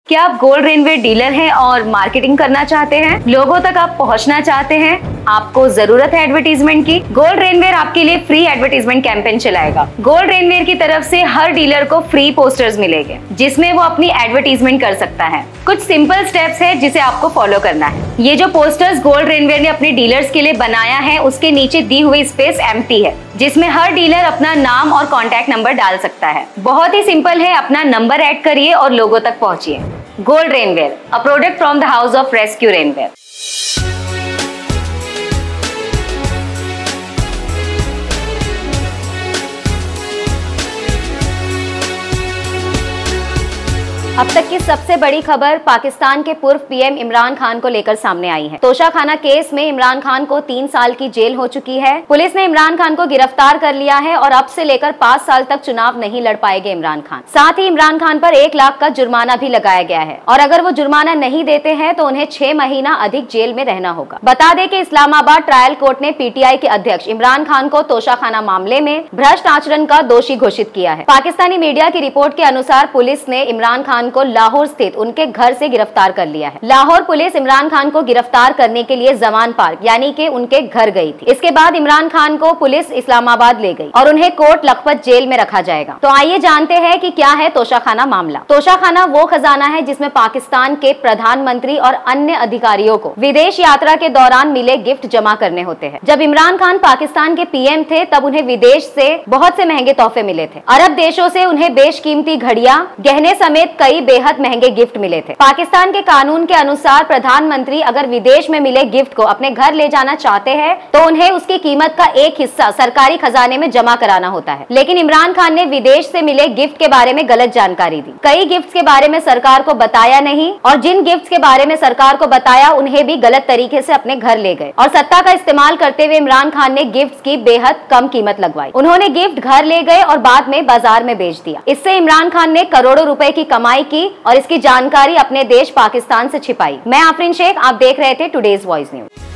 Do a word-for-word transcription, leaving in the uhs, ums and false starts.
क्या आप gold रेनवेयर dealer हैं और मार्केटिंग करना चाहते हैं? लोगों तक आप पहुंचना चाहते हैं? आपको जरूरत है एडवर्टीजमेंट की? गोल्ड रेनवेयर आपके लिए फ्री एडवर्टीजमेंट कैंपेन चलाएगा। गोल्ड रेनवेयर की तरफ से हर डीलर को फ्री पोस्टर्स मिलेंगे जिसमें वो अपनी एडवर्टीजमेंट कर सकता है। कुछ सिंपल स्टेप्स है जिसे आपको फॉलो करना है। ये जो पोस्टर्स गोल्ड रेनवेयर ने अपने डीलर्स के लिए बनाया है उसके नीचे दी हुई स्पेस एम्प्टी है जिसमें हर डीलर अपना नाम और कॉन्टैक्ट नंबर डाल सकता है। बहुत ही सिंपल है, अपना नंबर ऐड करिए और लोगों तक पहुंचिए। Gold rainwear, a product from the house of rescue rainwear. अब तक की सबसे बड़ी खबर पाकिस्तान के पूर्व पीएम इमरान खान को लेकर सामने आई है। तोशाखाना केस में इमरान खान को तीन साल की जेल हो चुकी है। पुलिस ने इमरान खान को गिरफ्तार कर लिया है और अब से लेकर पाँच साल तक चुनाव नहीं लड़ पाएंगे इमरान खान। साथ ही इमरान खान पर एक लाख का जुर्माना भी लगाया गया है और अगर वो जुर्माना नहीं देते हैं तो उन्हें छह महीना अधिक जेल में रहना होगा। बता दें कि इस्लामाबाद ट्रायल कोर्ट ने पीटीआई के अध्यक्ष इमरान खान को तोशाखाना मामले में भ्रष्ट आचरण का दोषी घोषित किया है। पाकिस्तानी मीडिया की रिपोर्ट के अनुसार पुलिस ने इमरान खान को लाहौर स्थित उनके घर से गिरफ्तार कर लिया है। लाहौर पुलिस इमरान खान को गिरफ्तार करने के लिए जमान पार्क यानी कि उनके घर गई थी। इसके बाद इमरान खान को पुलिस इस्लामाबाद ले गई और उन्हें कोट लखपत जेल में रखा जाएगा। तो आइए जानते हैं कि क्या है तोशाखाना मामला। तोशाखाना वो खजाना है जिसमें पाकिस्तान के प्रधानमंत्री और अन्य अधिकारियों को विदेश यात्रा के दौरान मिले गिफ्ट जमा करने होते हैं। जब इमरान खान पाकिस्तान के पीएम थे तब उन्हें विदेश से बहुत से महंगे तोहफे मिले थे। अरब देशों से उन्हें बेशकीमती घड़ियां, गहने समेत कई बेहद महंगे गिफ्ट मिले थे। पाकिस्तान के कानून के अनुसार प्रधानमंत्री अगर विदेश में मिले गिफ्ट को अपने घर ले जाना चाहते हैं तो उन्हें उसकी कीमत का एक हिस्सा सरकारी खजाने में जमा कराना होता है। लेकिन इमरान खान ने विदेश से मिले गिफ्ट के बारे में गलत जानकारी दी। कई गिफ्ट के बारे में सरकार को बताया नहीं और जिन गिफ्ट के बारे में सरकार को बताया उन्हें भी गलत तरीके से अपने घर ले गए और सत्ता का इस्तेमाल करते हुए इमरान खान ने गिफ्ट की बेहद कम कीमत लगवाई। उन्होंने गिफ्ट घर ले गए और बाद में बाजार में बेच दिया। इससे इमरान खान ने करोड़ों रुपए की कमाई की और इसकी जानकारी अपने देश पाकिस्तान से छिपाई। मैं आफरीन शेख, आप देख रहे थे टुडेज वॉइस न्यूज।